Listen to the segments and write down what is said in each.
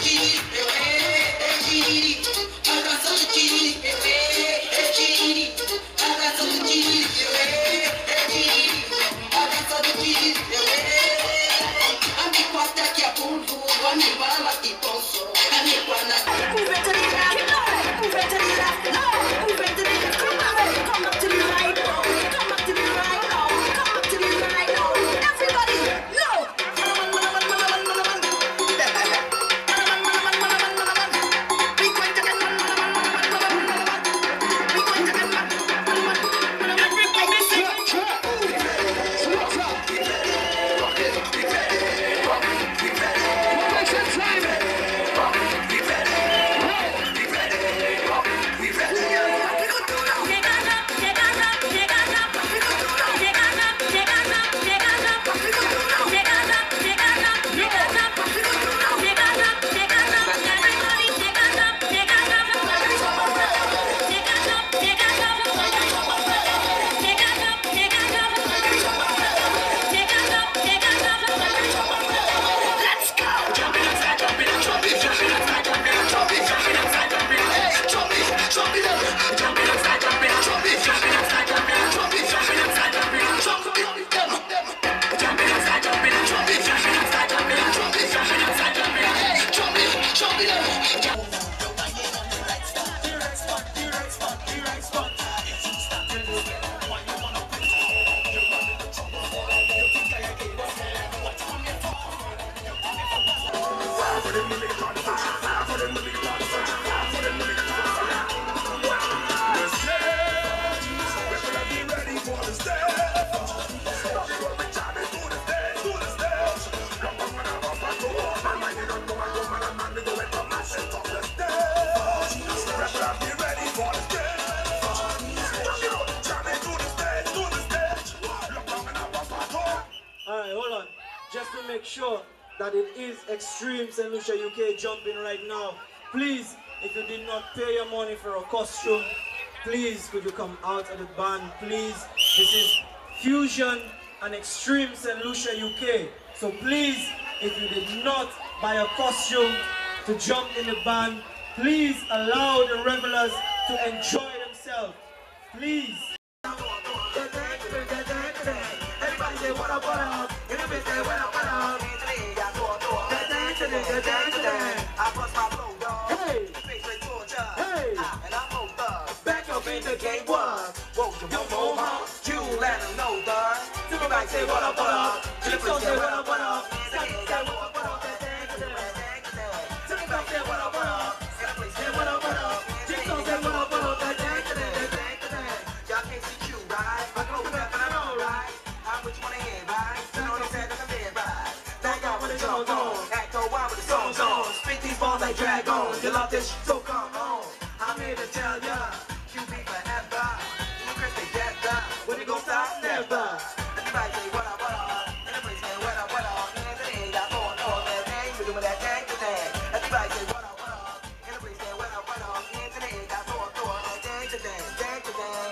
Just to make sure that it is Extreme St. Lucia UK jumping right now. Please, if you did not pay your money for a costume, please could you come out of the band, please. This is Fusion and Extreme St. Lucia UK. So please, if you did not buy a costume to jump in the band, please allow the revelers to enjoy themselves. Please. Everybody say what up, what up? Everybody say what up, what up? I bust my flow, dog. Hey, hey, and I'm on thug. Back up in the game, what? Whoa, you want more, huh? You let them know, dog. Everybody say what up, what up? Everybody say what up, what up? Everybody say what up, what up? Everybody say what up, what up? Everybody say what up, what up? Everybody say what up, what up? Y'all can't see you, right? I go back and I know, right? I'm what you wanna hear, right? You know they said that I'm dead, right? Back out with the songs on, act all wild with the songs on. Spit these balls like dragons. You love this, so come on. I'm here to tell ya, QB forever. You Chris they get that. When it gon' stop, never. Everybody say what up, what up? Everybody say what up, what up? Everybody got going on that thing, we doing that thing to thing. Everybody say what up, what up? Everybody say what up, what up? Everybody got going on that thing to thing, thing to thing.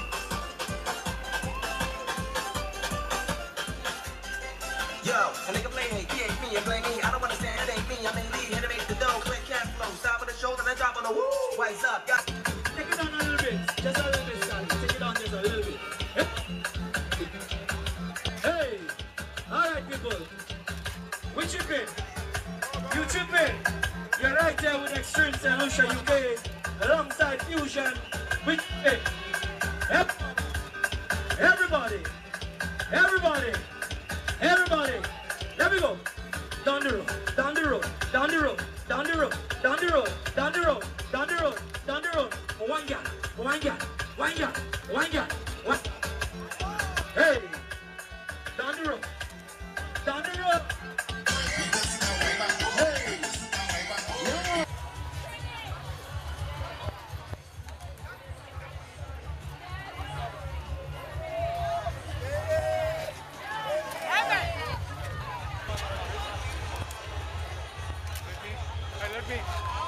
Yo, a nigga play me, he ain't me, and blame me. I don't understand, it ain't me. I'm in lead, here to make the dough, quick cash flow. Stop on the shoulder, then drop on the woo. Wise up, got. Take it down a little bit, just a little bit, son. Take it down just a little bit. Hey, alright, people. We tripping. You tripping. You're right there with Extreme St. Lucia UK, alongside Fusion. We tripping. Yep. Everybody. Everybody. Everybody, let me go. Down the road, down the road, down the road, down the road, down the road, down the road, down the road, down the road. One gun, one gun, one gun, one gun, one. Hey, down the road, down the road. Hey, yeah. Let me.